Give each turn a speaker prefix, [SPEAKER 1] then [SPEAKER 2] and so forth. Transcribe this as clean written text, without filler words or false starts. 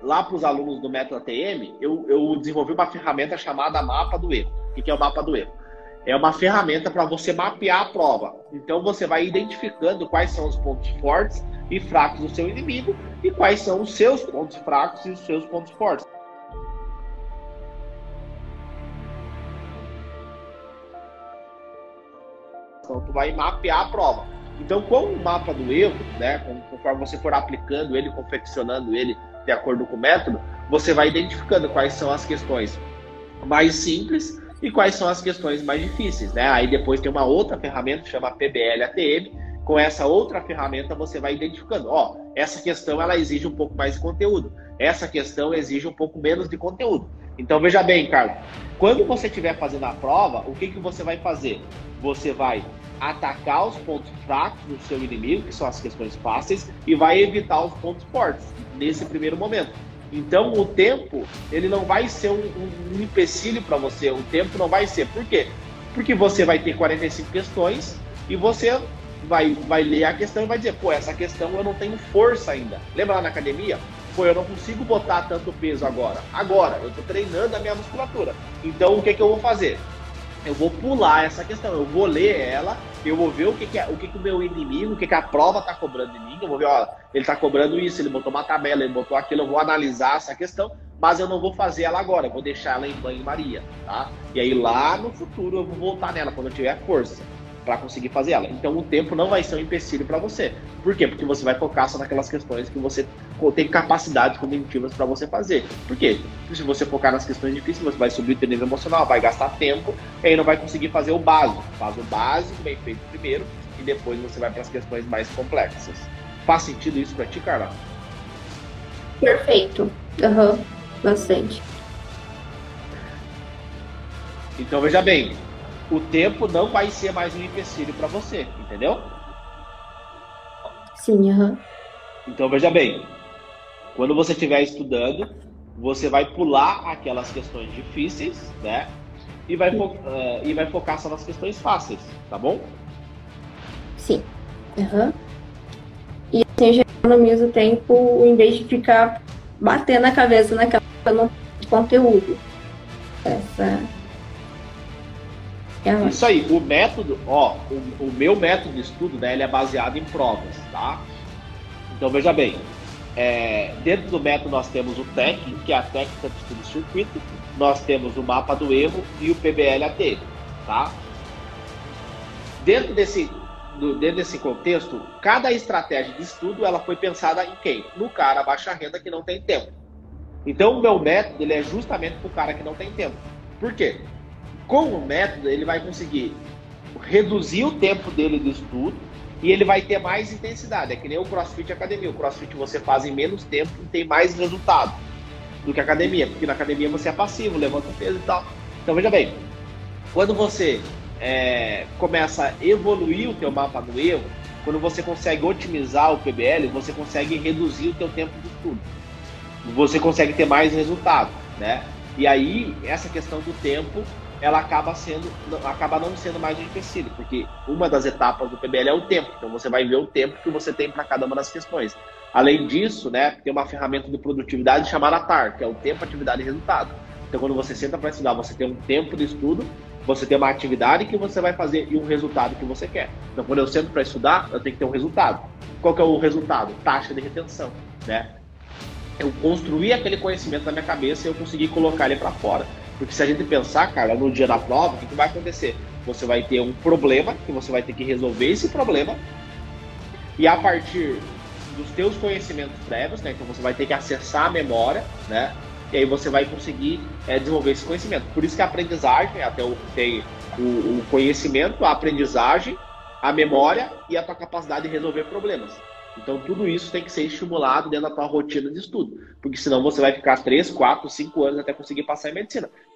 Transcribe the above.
[SPEAKER 1] lá para os alunos do método ATM, eu desenvolvi uma ferramenta chamada Mapa do Erro. O que é o Mapa do Erro? É uma ferramenta para você mapear a prova. Então você vai identificando quais são os pontos fortes e fracos do seu inimigo e quais são os seus pontos fracos e os seus pontos fortes. Então tu vai mapear a prova. Então com o mapa do erro, né, conforme você for aplicando ele, confeccionando ele de acordo com o método, você vai identificando quais são as questões mais simples e quais são as questões mais difíceis, né? Aí depois tem uma outra ferramenta que chama PBL ATM. Com essa outra ferramenta você vai identificando, ó, essa questão ela exige um pouco mais de conteúdo, essa questão exige um pouco menos de conteúdo. Então veja bem, Carlos, quando você estiver fazendo a prova, o que você vai fazer? Você vai atacar os pontos fracos do seu inimigo, que são as questões fáceis, e vai evitar os pontos fortes nesse primeiro momento. Então o tempo, ele não vai ser um empecilho para você, o tempo não vai ser. Por quê? Porque você vai ter 45 questões e você vai ler a questão e vai dizer, pô, essa questão eu não tenho força ainda. Lembra lá na academia? Pô, eu não consigo botar tanto peso agora. Agora, eu tô treinando a minha musculatura. Então o que eu vou fazer? Eu vou pular essa questão, eu vou ler ela, eu vou ver o que o meu inimigo, o que a prova está cobrando de mim, eu vou ver, ó, ele está cobrando isso, ele botou uma tabela, ele botou aquilo, eu vou analisar essa questão, mas eu não vou fazer ela agora, eu vou deixar ela em banho-maria, tá? E aí lá no futuro eu vou voltar nela, quando eu tiver força, para conseguir fazer ela. Então o tempo não vai ser um empecilho para você. Por quê? Porque você vai focar só naquelas questões que você tem capacidades cognitivas para você fazer. Por quê? Porque se você focar nas questões difíceis, você vai subir o teu nível emocional, vai gastar tempo e aí não vai conseguir fazer o básico. Faz o básico bem feito primeiro e depois você vai para as questões mais complexas. Faz sentido isso para ti, Carla?
[SPEAKER 2] Perfeito. Bastante.
[SPEAKER 1] Então veja bem, o tempo não vai ser mais um empecilho para você, entendeu?
[SPEAKER 2] Sim,
[SPEAKER 1] Então veja bem, quando você estiver estudando, você vai pular aquelas questões difíceis, né? E vai focar só nas questões fáceis, tá bom?
[SPEAKER 2] Sim. E assim eu já economizo tempo em vez de ficar batendo a cabeça naquela conteúdo. Essa é
[SPEAKER 1] Isso aí, o método, ó, o meu método de estudo, né, ele é baseado em provas, tá? Então veja bem, dentro do método nós temos o TEC, que é a técnica de estudo de circuito, nós temos o mapa do erro e o PBL-AT, tá? Dentro desse contexto, cada estratégia de estudo ela foi pensada em quem? No cara baixa renda que não tem tempo. Então o meu método ele é justamente para o cara que não tem tempo. Por quê? Com o método ele vai conseguir reduzir o tempo dele de estudo e ele vai ter mais intensidade. É que nem o CrossFit e a academia. O CrossFit você faz em menos tempo e tem mais resultado do que a academia, porque na academia você é passivo, levanta peso e tal. Então veja bem, quando você começa a evoluir o teu mapa do erro, quando você consegue otimizar o PBL, você consegue reduzir o teu tempo de estudo. Você consegue ter mais resultado, né? E aí, essa questão do tempo, ela acaba não sendo mais um empecilho, porque uma das etapas do PBL é o tempo. Então, você vai ver o tempo que você tem para cada uma das questões. Além disso, né, tem uma ferramenta de produtividade chamada TAR, que é o tempo, atividade e resultado. Então, quando você senta para estudar, você tem um tempo de estudo, você tem uma atividade que você vai fazer e um resultado que você quer. Então, quando eu sento para estudar, eu tenho que ter um resultado. Qual que é o resultado? Taxa de retenção, né? Eu construí aquele conhecimento na minha cabeça e eu consegui colocar ele para fora. Porque se a gente pensar, cara, no dia da prova, o que vai acontecer? Você vai ter um problema, que você vai ter que resolver esse problema, e a partir dos teus conhecimentos prévios, né, então você vai ter que acessar a memória, né, e aí você vai conseguir desenvolver esse conhecimento. Por isso que a aprendizagem, até tem o conhecimento, a aprendizagem, a memória e a tua capacidade de resolver problemas. Então, tudo isso tem que ser estimulado dentro da tua rotina de estudo, porque senão você vai ficar 3, 4, 5 anos até conseguir passar em medicina.